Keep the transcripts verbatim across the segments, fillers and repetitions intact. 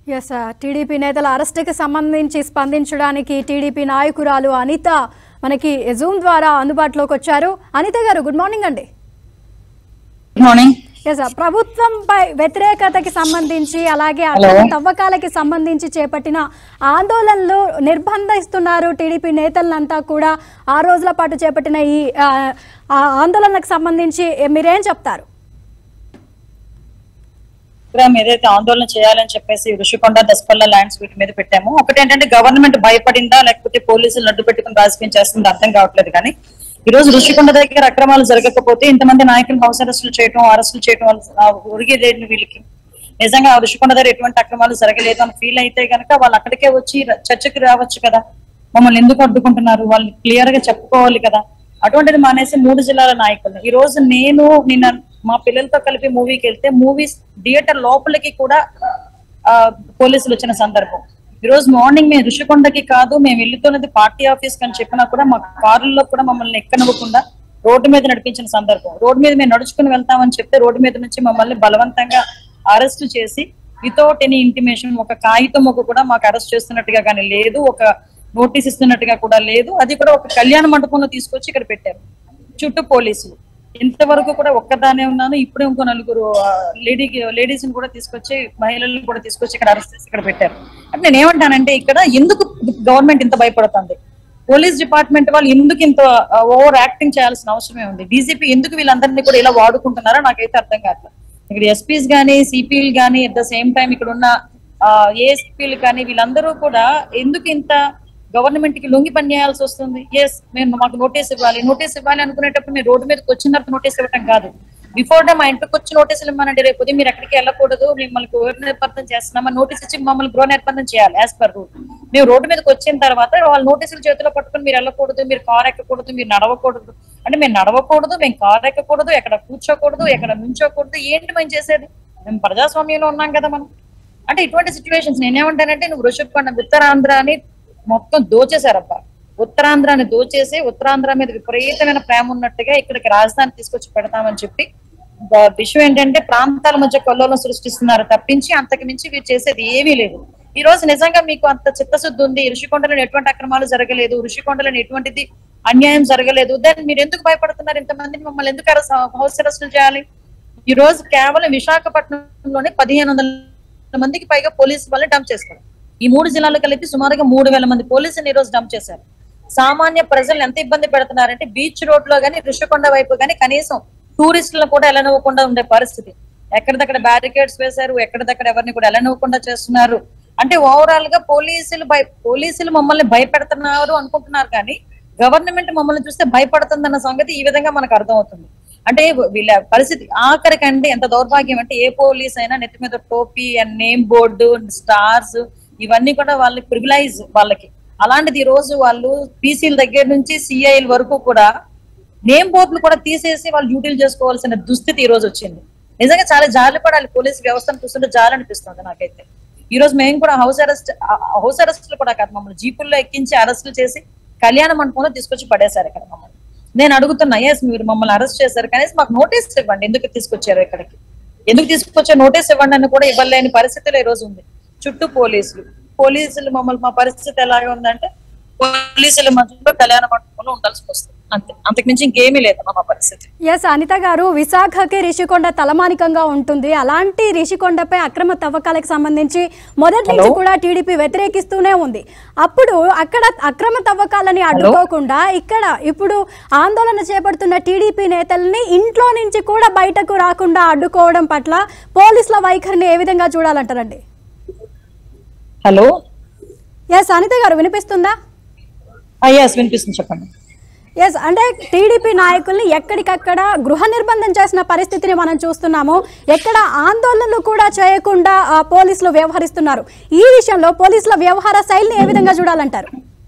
Yes, TDP నేతల అరెస్టుకి సంబంధించి స్పందించడానికి TDP నాయకురాలు అనిత మనకి జూమ్ ద్వారా అందుబాటులోకి వచ్చారు. అనిత గారు గుడ్ మార్నింగ్ అండి. Good morning. ఎస్ ప్రభుత్వంపై వ్యతిరేకతకి సంబంధించి అలాగే తవ్వకాలకి సంబంధించి చేపట్టిన ఆందోళనలు నిర్బంధిస్తున్నారు టీడీపీ నేతలంతా కూడా. ఆ రోజుల పాటు చేపట్టిన ఈ ఆందోళనకు సంబంధించి మీరేం చెప్తారు? ఏదైతే ఆందోళన చేయాలని చెప్పేసి ఋషికొండ దసపల్ల ల్యాండ్స్ వీటి మీద పెట్టాము. ఒకటి ఏంటంటే గవర్నమెంట్ భయపడిందా లేకపోతే పోలీసులు అడ్డు పెట్టుకుని రాజకీయం చేస్తుందో అర్థం కావట్లేదు. కానీ ఈ రోజు ఋషికొండ దగ్గర అక్రమాలు జరగకపోతే ఇంతమంది నాయకులు హౌస్ అరెస్టులు చేయడం అరెస్టులు చేయడం ఒరిగేదేంటి వీళ్ళకి? నిజంగా ఋషికొండ దగ్గర ఎటువంటి అక్రమాలు జరగలేదు అని ఫీల్ అయితే కనుక వాళ్ళు అక్కడికే వచ్చి చర్చకి రావచ్చు కదా. మమ్మల్ని ఎందుకు అడ్డుకుంటున్నారు వాళ్ళు క్లియర్ గా చెప్పుకోవాలి కదా. అటువంటిది మానేసి మూడు జిల్లాల నాయకులు ఈ రోజు నేను నిన్న మా పిల్లలతో కలిపి మూవీకి వెళ్తే మూవీస్ థియేటర్ లోపలికి కూడా ఆ పోలీసులు వచ్చిన సందర్భం. ఈ రోజు మార్నింగ్ మేము ఋషికొండకి కాదు మేము వెళ్తున్నది పార్టీ ఆఫీస్ అని చెప్పినా కూడా మా కారుల్లో కూడా మమ్మల్ని ఎక్కనివ్వకుండా రోడ్డు మీద నడిపించిన సందర్భం. రోడ్డు మీద మేము నడుచుకుని వెళ్తామని చెప్తే రోడ్డు మీద నుంచి మమ్మల్ని బలవంతంగా అరెస్ట్ చేసి వితౌట్ ఎనీ ఇంటిమేషన్ ఒక కాగితం ఒక కూడా మాకు అరెస్ట్ చేస్తున్నట్టుగా కానీ లేదు, ఒక నోటీస్ ఇస్తున్నట్టుగా కూడా లేదు. అది కూడా ఒక కళ్యాణ మండపంలో తీసుకొచ్చి ఇక్కడ పెట్టారు చుట్టూ పోలీసులు. ఇంతవరకు కూడా ఒక్కదానే ఉన్నాను. ఇప్పుడే ఇంకో నలుగురు లేడీ లేడీస్ ని కూడా తీసుకొచ్చి మహిళలను కూడా తీసుకొచ్చి ఇక్కడ అరెస్ట్ చేసి ఇక్కడ పెట్టారు. అంటే నేను ఏమంటానంటే ఇక్కడ ఎందుకు గవర్నమెంట్ ఇంత భయపడుతుంది? పోలీస్ డిపార్ట్మెంట్ వాళ్ళు ఎందుకు ఇంత ఓవర్ యాక్టింగ్ చేయాల్సిన అవసరమే ఉంది? డీజీపీ ఎందుకు వీళ్ళందరినీ కూడా ఇలా వాడుకుంటున్నారో నాకైతే అర్థం కావట్లేదు. ఇక్కడ ఎస్పీస్ గానీ సిపిలు గానీ అట్ ద సేమ్ టైం ఇక్కడ ఉన్న ఏఎస్పీలు కానీ వీళ్ళందరూ కూడా ఎందుకు ఇంత గవర్నమెంట్ కి లొంగి పని చేయాల్సి వస్తుంది? ఎస్ మేము మాకు నోటీస్ ఇవ్వాలి నోటీస్ ఇవ్వాలి అనుకునేటప్పుడు మీరు రోడ్డు మీదకి వచ్చిన తర్వాత నోటీస్ ఇవ్వటం కాదు. బిఫోర్ డే మా ఇంటికి వచ్చి నోటీసులు ఇవ్వమనండి. రేపు మీరు ఎక్కడికి వెళ్ళకూడదు, మిమ్మల్ని గృహ నిర్బంధం చేస్తున్నామా నోటీస్ ఇచ్చి మమ్మల్ని గృహ నిర్బంధం చేయాలి యాజ్ పర్ రూల్. మేము రోడ్డు మీదకి వచ్చిన తర్వాత వాళ్ళ నోటీసులు చేతిలో పట్టుకుని మీరు వెళ్ళకూడదు, మీరు కార్ ఎక్కకూడదు, మీరు నడవకూడదు అంటే మేము నడవకూడదు, మేము కార్ ఎక్కకూడదు, ఎక్కడ కూర్చోకూడదు, ఎక్కడ నుంచోకూడదు. ఏంటి మేము చేసేది? మేము ప్రజాస్వామ్యంలో ఉన్నాం కదా మనం. అంటే ఇటువంటి సిచ్యువేషన్స్ నేనేమంటానంటే నువ్వు ఋషికొండ ఉత్తరాంధ్ర అని మొత్తం దోచేశారబ్బా. ఉత్తరాంధ్రాన్ని దోచేసి ఉత్తరాంధ్ర మీద విపరీతమైన ప్రేమ ఉన్నట్టుగా ఇక్కడికి రాజధాని తీసుకొచ్చి పెడతామని చెప్పి విషయం ఏంటంటే ప్రాంతాల మధ్య కల్లోలం సృష్టిస్తున్నారు తప్పించి అంతకు మించి వీరు చేసేది ఏమీ లేదు. ఈ రోజు నిజంగా మీకు అంత చిత్తశుద్ధి ఉంది, ఋషికొండలో ఎటువంటి అక్రమాలు జరగలేదు, ఋషికొండలో ఎటువంటిది అన్యాయం జరగలేదు, దాన్ని మీరు ఎందుకు భయపడుతున్నారు? ఇంతమందిని మమ్మల్ని ఎందుకు హౌస్ అరెస్టులు చేయాలి? ఈ రోజు కేవలం విశాఖపట్నంలోనే పదిహేను వందల మందికి పైగా పోలీసు వాళ్ళని డంప్ చేస్తారు. ఈ మూడు జిల్లాలు కలిపి సుమారుగా మూడు వేల మంది పోలీసులు ఈ రోజు డంప్ చేశారు. సామాన్య ప్రజలు ఎంత ఇబ్బంది పెడుతున్నారంటే బీచ్ రోడ్ లో గానీ ఋషికొండ వైపు గానీ కనీసం టూరిస్టులను కూడా ఎలనివ్వకుండా ఉండే పరిస్థితి. ఎక్కడిదక్కడ బ్యారికేడ్స్ వేశారు, ఎక్కడిదక్కడ ఎవరిని కూడా ఎలనివ్వకుండా చేస్తున్నారు. అంటే ఓవరాల్ గా పోలీసులు భయ పోలీసులు మమ్మల్ని భయపెడుతున్నారు అనుకుంటున్నారు కానీ గవర్నమెంట్ మమ్మల్ని చూస్తే భయపడుతుందన్న సంగతి ఈ విధంగా మనకు అర్థమవుతుంది. అంటే వీళ్ళ పరిస్థితి ఆఖరికంటే ఎంత దౌర్భాగ్యం అంటే ఏ పోలీస్ అయినా నెత్తి మీద టోపీ అండ్ నేమ్ బోర్డు స్టార్స్ ఇవన్నీ కూడా వాళ్ళకి ప్రివిలైజ్ వాళ్ళకి. అలాంటిది ఈ రోజు వాళ్ళు పీసీల దగ్గర నుంచి సిఐల వరకు కూడా నేమ్ బోర్డులు కూడా తీసేసి వాళ్ళు డ్యూటీలు చేసుకోవాల్సిన దుస్థితి ఈ రోజు వచ్చింది. నిజంగా చాలా జాలి పడాలి పోలీస్ వ్యవస్థను చూస్తుంటే జాలి అనిపిస్తుంది నాకైతే. ఈ రోజు మేము కూడా హౌస్ అరెస్ట్ హౌస్ అరెస్టులు కూడా కాదు మమ్మల్ని జీపుల్లో ఎక్కించి అరెస్టులు చేసి కళ్యాణ మండపంలో తీసుకొచ్చి పడేశారు ఇక్కడ మమ్మల్ని. నేను అడుగుతున్నా ఎస్ మీరు మమ్మల్ని అరెస్ట్ చేశారు కనీసం మాకు నోటీస్ ఇవ్వండి, ఎందుకు తీసుకొచ్చారు ఇక్కడికి, ఎందుకు తీసుకొచ్చారు నోటీస్ ఇవ్వండి అని కూడా ఇవ్వలేని పరిస్థితులు ఈ రోజు ఉంది. చుట్టూ పోలీసులు పోలీసులు మమ్మల్ని మా పరిస్థితి ఎలాగే ఉందంటే పోలీసుల మధ్యలో కళ్యాణ మండపంలో ఉండాల్సి వస్తుంది అంతే, అంతకుమించి ఇంకేమీ లేదు మా పరిస్థితి. ఎస్ అనిత గారు, విశాఖకి రిషికొండ తలమానికంగా ఉంటుంది. అలాంటి రిషికొండపై అక్రమ తవ్వకాలకు సంబంధించి మొదటి నుంచి కూడా టీడీపీ వ్యతిరేకిస్తూనే ఉంది. అప్పుడు అక్కడ అక్రమ తవ్వకాలని అడ్డుకోకుండా ఇక్కడ ఇప్పుడు ఆందోళన చేపడుతున్న టీడీపీ నేతల్ని ఇంట్లో నుంచి కూడా బయటకు రాకుండా అడ్డుకోవడం పట్ల పోలీసుల వైఖరిని ఏ విధంగా చూడాలంటారండి? హలో ఎస్ అనిత గారు వినిపిస్తుందా? ఎస్ వినిపిస్తుంది, చెప్పండి. ఎస్ అంటే టీడీపీ నాయకుల్ని ఎక్కడికక్కడ గృహ నిర్బంధం చేసిన పరిస్థితిని మనం చూస్తున్నాము. ఎక్కడ ఆందోళనలు కూడా చేయకుండా పోలీసులు వ్యవహరిస్తున్నారు. ఈ విషయంలో పోలీసుల వ్యవహార శైలిని ఏ విధంగా చూడాలంటారు?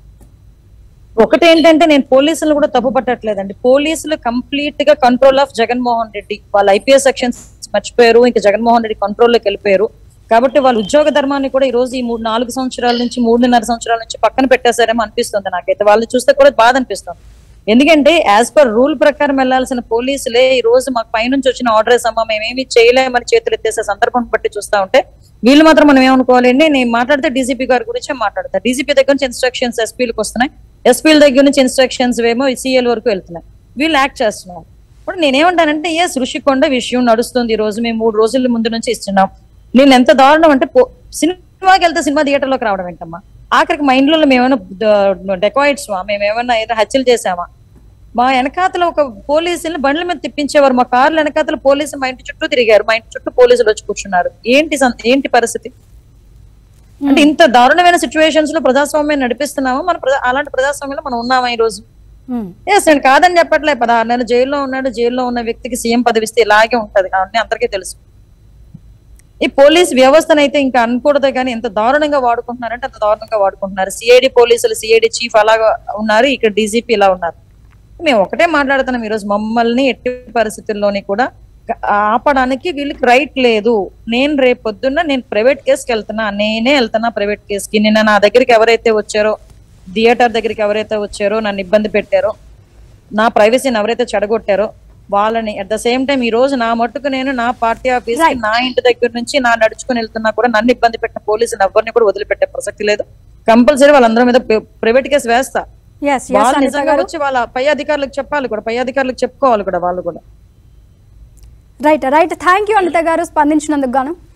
ఒకటి ఏంటంటే నేను పోలీసులు కూడా తప్పు పట్టట్లేదండి. పోలీసులు కంప్లీట్ గా కంట్రోల్ ఆఫ్ జగన్మోహన్ రెడ్డి, వాళ్ళ ఐపీఎస్ సెక్షన్స్ మర్చిపోయారు, ఇంకా జగన్మోహన్ రెడ్డి కంట్రోల్లోకి వెళ్ళిపోయారు. కాబట్టి వాళ్ళ ఉద్యోగ ధర్మాన్ని కూడా ఈ రోజు ఈ మూడు నాలుగు సంవత్సరాల నుంచి మూడున్నర సంవత్సరాల నుంచి పక్కన పెట్టేశారేమో అనిపిస్తుంది నాకైతే. వాళ్ళని చూస్తే కూడా బాధ అనిపిస్తుంది. ఎందుకంటే యాజ్ పర్ రూల్ ప్రకారం వెళ్లాల్సిన పోలీసులే ఈ రోజు మాకు పైనుంచి వచ్చిన ఆర్డర్స్ అమ్మా మేమేమి చేయలేమని చేతులు ఎత్తేసే సందర్భం బట్టి చూస్తా ఉంటే వీళ్ళు మాత్రం మనం ఏమనుకోవాలండి, నేను మాట్లాడితే డీజీపీ గారి గురించి మాట్లాడతా, డీజీపీ దగ్గర నుంచి ఇన్స్ట్రక్షన్స్ ఎస్పీలకు వస్తున్నాయి, ఎస్పీల దగ్గర నుంచి ఇన్స్ట్రక్షన్స్ ఏమో సీఎల్ వరకు వెళ్తున్నాయి, వీళ్ళు యాక్ట్ చేస్తున్నారు. ఇప్పుడు నేనేమంటానంటే ఎస్ రుషికొండ విషయం నడుస్తుంది, ఈ రోజు మేము మూడు రోజుల ముందు నుంచి ఇస్తున్నాం. నేను ఎంత దారుణం అంటే సినిమాకి వెళ్తే సినిమా థియేటర్ లోకి రావడం ఏంటమ్మా, ఆఖరికి మైండ్ లో మేమేమైనా డెకాయిట్స్ మేమేమన్నా ఏదైనా హత్యలు చేసామా, మా వెనకాతల ఒక పోలీసులు బండ్ల మీద తిప్పించేవారు, మా కార్ల వెనకాతల పోలీసులు మా ఇంటి చుట్టూ తిరిగారు, మా ఇంటి చుట్టూ పోలీసులు వచ్చి కూర్చున్నారు. ఏంటి ఏంటి పరిస్థితి అంటే ఇంత దారుణమైన సిచ్యువేషన్స్ లో ప్రజాస్వామ్యం నడిపిస్తున్నామా మన అలాంటి ప్రజాస్వామ్యంలో మనం ఉన్నామా ఈ రోజు? ఎస్ నేను కాదని చెప్పట్లే, పదహారు నెలలు జైల్లో ఉన్నాడు, జైల్లో ఉన్న వ్యక్తికి సీఎం పదవిస్తే ఇలాగే ఉంటది అవన్నీ అందరికీ తెలుసు. ఈ పోలీస్ వ్యవస్థనైతే ఇంకా అనకూడదు కానీ ఎంత దారుణంగా వాడుకుంటున్నారంటే అంత దారుణంగా వాడుకుంటున్నారు. సిఐడి పోలీసులు సిఐడి చీఫ్ అలాగా ఉన్నారు, ఇక్కడ డీజీపీ ఇలా ఉన్నారు. మేము ఒకటే మాట్లాడుతున్నాం, ఈరోజు మమ్మల్ని ఎట్టి పరిస్థితుల్లోని కూడా ఆపడానికి వీళ్ళకి రైట్ లేదు. నేను రేపు పొద్దున్న నేను ప్రైవేట్ కేసుకి వెళ్తున్నా, నేనే వెళ్తున్నా ప్రైవేట్ కేసుకి. నిన్న నా దగ్గరికి ఎవరైతే వచ్చారో, థియేటర్ దగ్గరికి ఎవరైతే వచ్చారో, నన్ను ఇబ్బంది పెట్టారో, నా ప్రైవసీని ఎవరైతే చెడగొట్టారో వాళ్ళని అట్ ద సేమ్ టైం ఈ రోజు నా మట్టుకు నేను నా పార్టీ ఆఫీస్ నా ఇంటి దగ్గర నుంచి నా నడుచుకుని వెళ్తున్నా కూడా నన్ను ఇబ్బంది పెట్టిన పోలీసులు ఎవరిని కూడా వదిలిపెట్టే ప్రసక్తి లేదు. కంపల్సరీ వాళ్ళందరి మీద ప్రైవేట్ కేసు వేస్తా. వాళ్ళు నిజంగా వచ్చి వాళ్ళ పై అధికారులకు చెప్పాలి కూడా, పై అధికారులకు చెప్పుకోవాలి కూడా వాళ్ళు కూడా. Right right thank you Anitha గారు స్పందించినందుకు గాను.